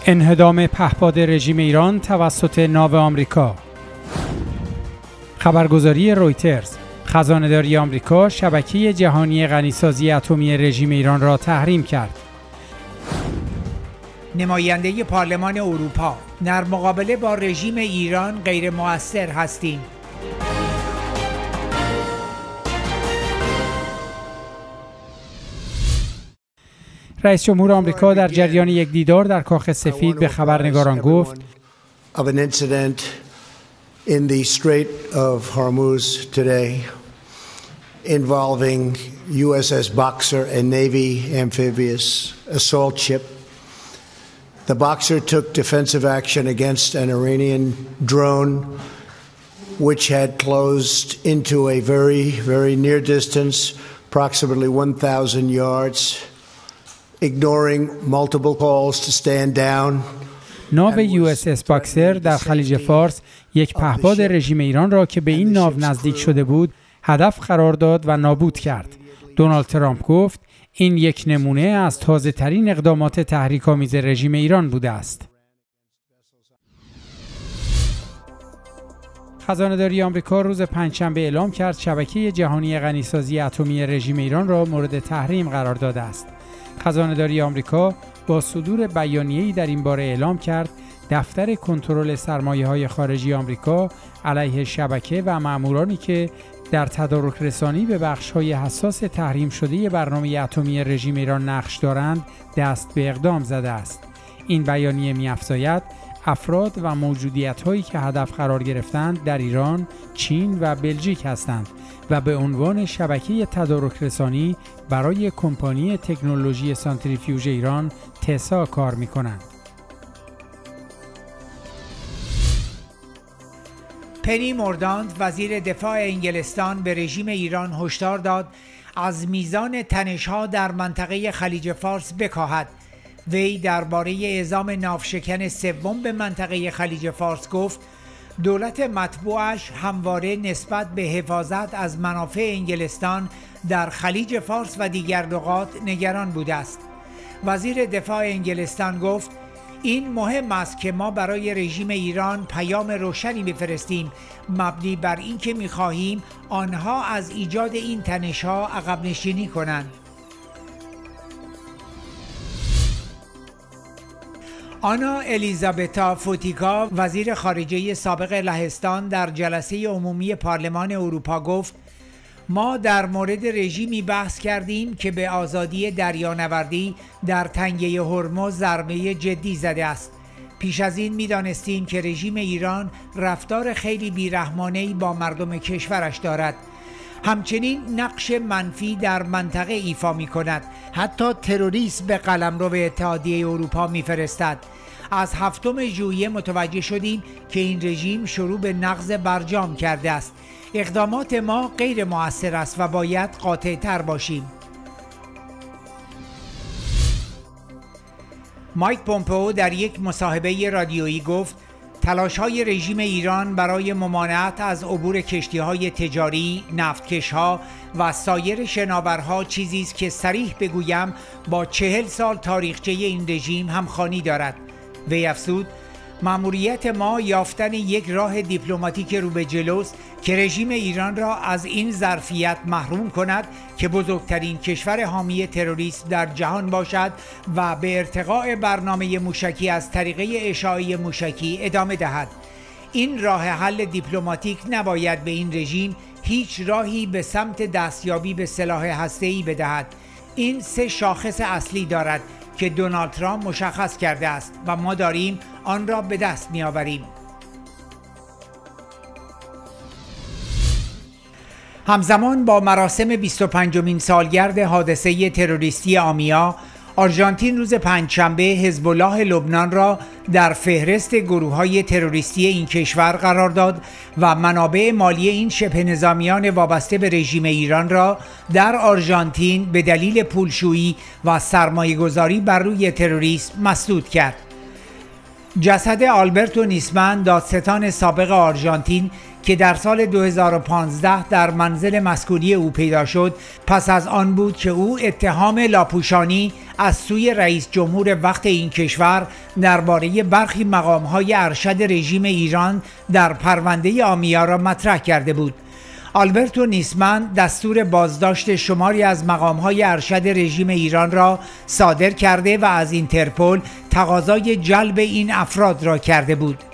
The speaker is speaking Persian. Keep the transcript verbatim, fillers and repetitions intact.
انهدام پهپاد رژیم ایران توسط ناو آمریکا. خبرگزاری رویترز: خزانه‌داری آمریکا شبکه جهانی غنیسازی اتمی رژیم ایران را تحریم کرد. نماینده پارلمان اروپا: در مقابله با رژیم ایران غیر مؤثر هستیم. رئیس جمهور آمریکا در جریان یک دیدار در کاخ سفید به خبرنگاران گفت of an incident in the Strait of Hormuz today involving U S S Boxer, a Navy amphibious assault ship. The Boxer took defensive action against an Iranian drone which had closed into a very, very near distance, approximately one thousand yards, ignoring multiple calls to stand down. ناو یو اس اس باکسر در خلیج فارس یک پهپاد رژیم ایران را که به این ناو نزدیک شده بود هدف قرار داد و نابود کرد. دونالد ترامپ گفت این یک نمونه از تازه ترین اقدامات تحریک‌آمیز رژیم ایران بوده است. خزانه‌داری آمریکا روز پنجشنبه اعلام کرد شبکه جهانی غنیسازی اتمی رژیم ایران را مورد تحریم قرار داده است. خزانه‌داری آمریکا با صدور بیانیه‌ای در این باره اعلام کرد دفتر کنترل سرمایه‌های خارجی آمریکا علیه شبکه و مامورانی که در تدارک رسانی به بخش‌های حساس تحریم شده برنامه اتمی رژیم ایران نقش دارند دست به اقدام زده است. این بیانیه می‌افزاید افراد و موجودیت‌هایی که هدف قرار گرفتند در ایران، چین و بلژیک هستند و به عنوان شبکه تدارک رسانی برای کمپانی تکنولوژی سانتریفیوژ ایران تسا کار می‌کنند. پنی موردانت وزیر دفاع انگلستان به رژیم ایران هشدار داد از میزان تنش‌ها در منطقه خلیج فارس بکاهد. وی درباره اعزام ناوشکن سوم به منطقه خلیج فارس گفت دولت مطبوعش همواره نسبت به حفاظت از منافع انگلستان در خلیج فارس و دیگر نقاط نگران بوده است. وزیر دفاع انگلستان گفت این مهم است که ما برای رژیم ایران پیام روشنی بفرستیم مبنی بر اینکه می‌خواهیم آنها از ایجاد این تنش‌ها عقب نشینی کنند. آنا الیزابتا فوتیکا وزیر خارجه سابق لهستان در جلسه عمومی پارلمان اروپا گفت ما در مورد رژیمی بحث کردیم که به آزادی دریانوردی در تنگه هرمز ضربه جدی زده است. پیش از این می‌دانستیم که رژیم ایران رفتار خیلی بیرحمانه‌ای با مردم کشورش دارد. همچنین نقش منفی در منطقه ایفا می کند. حتی تروریسم به قلمرو اتحادیه اروپا می فرستد. از هفتم ژوئیه متوجه شدیم که این رژیم شروع به نقض برجام کرده است. اقدامات ما غیر مؤثر است و باید قاطع تر باشیم. مایک پومپئو در یک مصاحبه رادیویی گفت تلاش‌های رژیم ایران برای ممانعت از عبور کشتی‌های تجاری، نفتکش‌ها و سایر شناورها چیزی است که صریح بگویم با چهل سال تاریخچه این رژیم همخوانی دارد. وی افزود مأموریت ما یافتن یک راه دیپلماتیک رو به جلوست که رژیم ایران را از این ظرفیت محروم کند که بزرگترین کشور حامی تروریسم در جهان باشد و به ارتقاء برنامه موشکی از طریق اشاعه موشکی ادامه دهد. این راه حل دیپلماتیک نباید به این رژیم هیچ راهی به سمت دستیابی به سلاح هسته‌ای بدهد. این سه شاخص اصلی دارد که دونالد ترامپ مشخص کرده است و ما داریم آن را به دست می آوریم. همزمان با مراسم بیست و پنجمین سالگرد حادثه تروریستی آمیا، آرژانتین روز پنجشنبه حزب الله لبنان را در فهرست گروه‌های تروریستی این کشور قرار داد و منابع مالی این شبه نظامیان وابسته به رژیم ایران را در آرژانتین به دلیل پولشویی و سرمایه‌گذاری بر روی تروریسم مسدود کرد. جسد آلبرتو نیسمن، دادستان سابق آرژانتین که در سال دو هزار و پانزده در منزل مسکونی او پیدا شد پس از آن بود که او اتهام لاپوشانی از سوی رئیس جمهور وقت این کشور درباره برخی مقام‌های ارشد رژیم ایران در پرونده آمیا را مطرح کرده بود. آلبرتو نیسمن دستور بازداشت شماری از مقام‌های ارشد رژیم ایران را صادر کرده و از اینترپل تقاضای جلب این افراد را کرده بود.